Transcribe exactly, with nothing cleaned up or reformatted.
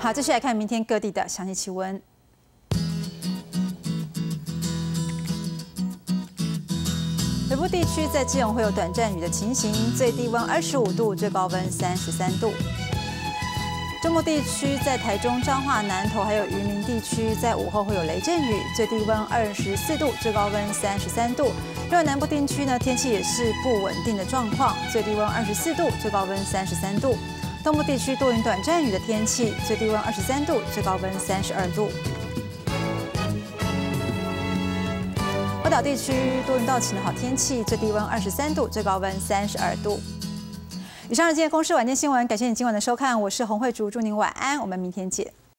好，继续来看明天各地的详细气温。 北部地区在基隆会有短暂雨的情形，最低温二十五度，最高温三十三度。中部地区在台中、彰化、南投还有云林地区，在午后会有雷阵雨，最低温二十四度，最高温三十三度。另外南部地区呢，天气也是不稳定的状况，最低温二十四度，最高温三十三度。东部地区多云短暂雨的天气，最低温二十三度，最高温三十二度。 宝岛地区多云到晴的好天气，最低温二十三度，最高温三十二度。以上是今天公视晚间新闻，感谢你今晚的收看，我是洪慧竹，祝您晚安，我们明天见。